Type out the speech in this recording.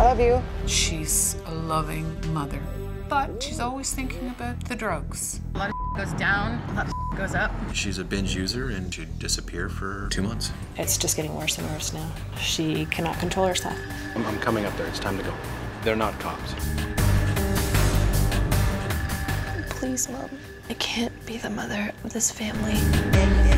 love you. She's a loving mother, but she's always thinking about the drugs. A lot of goes down, a lot of goes up. She's a binge user and she'd disappear for 2 months. It's just getting worse and worse now. She cannot control herself. I'm coming up there. It's time to go. They're not cops. Please, Mom. I can't be the mother of this family.